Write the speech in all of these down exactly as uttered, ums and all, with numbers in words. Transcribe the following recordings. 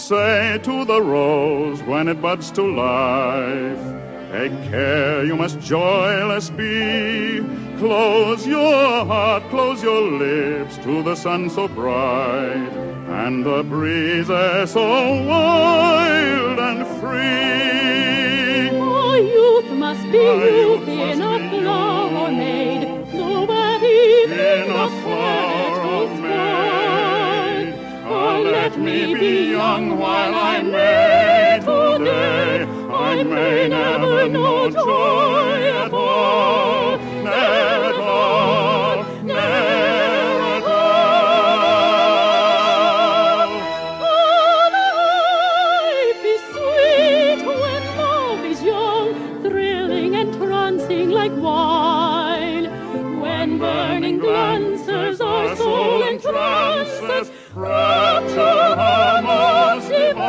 say to the rose when it buds to life, take care, you must joyless be. Close your heart, close your lips to the sun so bright, and the breezes so wild and free. Oh, youth must be My youth youth in must a be flower youth made, nobody in a flower made. Oh, let me be young while I may today. I may never know joy at all, never at all, never at all. Oh, life is sweet when love is young, thrilling and trancing like wine. When burning glances our soul entrances, rapture almost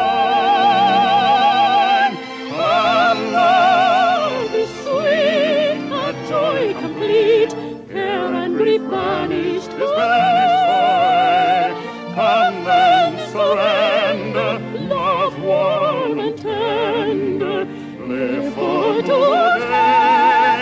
divine. Our love is sweet, a joy complete, care and grief banished Is banished away. Come then, surrender, love warm and tender, live for today,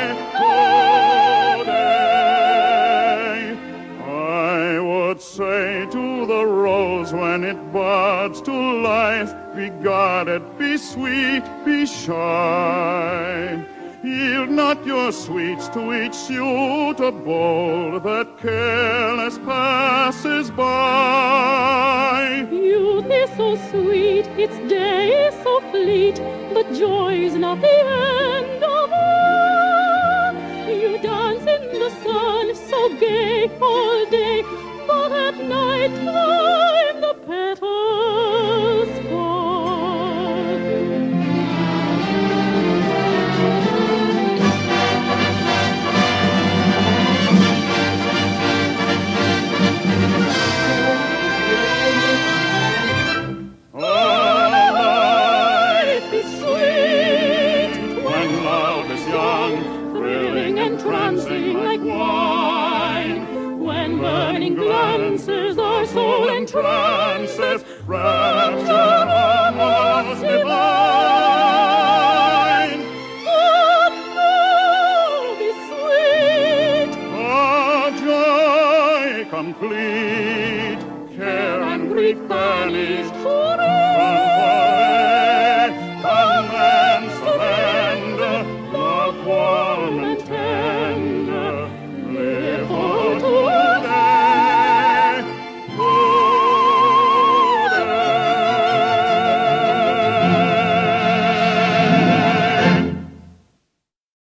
today. I would say to the rose when it buds to life, be guarded, be sweet, be shy. Yield not your sweets to each suitable that careless passes by. Youth is so sweet, its day is so fleet, but joy's not the end of all. You dance in the sun, so gay all day, but at night time the petals fall. Entrancing like wine, when burning glances our soul entrances, rapture almost divine. And love is sweet, Our joy complete, care and grief banished forever.